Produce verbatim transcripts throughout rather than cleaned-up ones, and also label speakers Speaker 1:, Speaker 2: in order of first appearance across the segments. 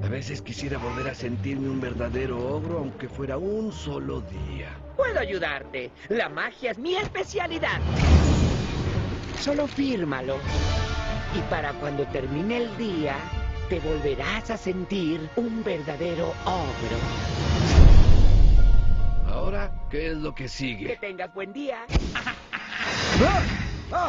Speaker 1: A veces quisiera volver a sentirme un verdadero ogro, aunque fuera un solo día.
Speaker 2: Puedo ayudarte. La magia es mi especialidad. Solo fírmalo. Y para cuando termine el día, te volverás a sentir un verdadero ogro.
Speaker 1: Ahora, ¿qué es lo que
Speaker 2: Que
Speaker 1: sigue?
Speaker 2: tengas buen día.
Speaker 1: ¡Ah! ¡Ah!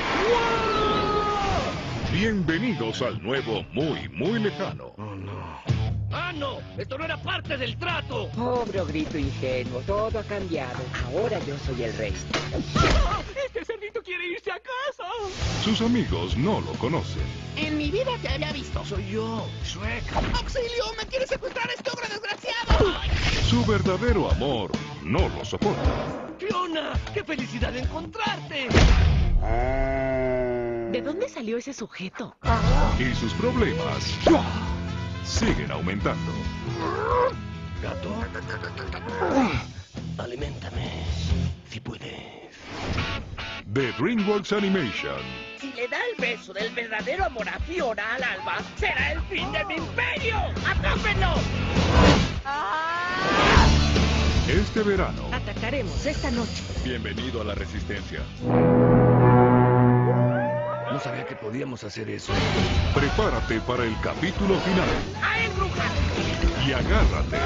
Speaker 3: Bienvenidos al nuevo Muy, Muy Lejano.
Speaker 1: Oh, no.
Speaker 4: ¡Ah, no! ¡Esto no era parte del trato!
Speaker 2: Pobre ogrito ingenuo, todo ha cambiado. Ahora yo soy el rey.
Speaker 4: ¡Ah! ¡Este cerdito quiere irse a casa!
Speaker 3: Sus amigos no lo conocen.
Speaker 5: En mi vida te había visto.
Speaker 1: Soy yo, Shrek.
Speaker 5: ¡Auxilio! ¡Me quiere secuestrar este ogro desgraciado!
Speaker 3: Su verdadero amor no lo soporta.
Speaker 4: ¡Fiona! ¡Qué felicidad de encontrarte!
Speaker 6: ¿De dónde salió ese sujeto?
Speaker 3: Y sus problemas siguen aumentando.
Speaker 1: ¿Gato?
Speaker 4: Aliméntame, si puedes.
Speaker 3: De DreamWorks Animation.
Speaker 2: Si le da el beso del verdadero amor a Fiona al alba, será el fin de mi imperio. ¡Atrápenlo!
Speaker 3: Este verano,
Speaker 6: Atacaremos esta noche.
Speaker 3: bienvenido a la Resistencia.
Speaker 1: No sabía que podíamos hacer eso.
Speaker 3: Prepárate para el capítulo final
Speaker 2: ¡A embrujar!
Speaker 3: y agárrate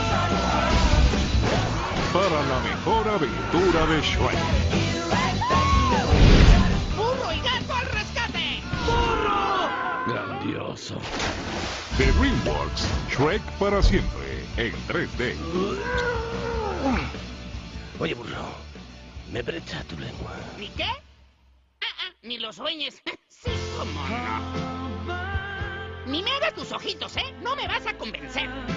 Speaker 3: para la mejor aventura de Shrek.
Speaker 5: ¡Burro y gato al rescate!
Speaker 1: Grandioso.
Speaker 3: De DreamWorks, Shrek para siempre, en tres D.
Speaker 4: Oye, burro, me brecha tu lengua.
Speaker 5: ¿Ni qué? Ah, ah, ni lo sueñes. Sí, cómo no. Ni me hagas tus ojitos, ¿eh? No me vas a convencer.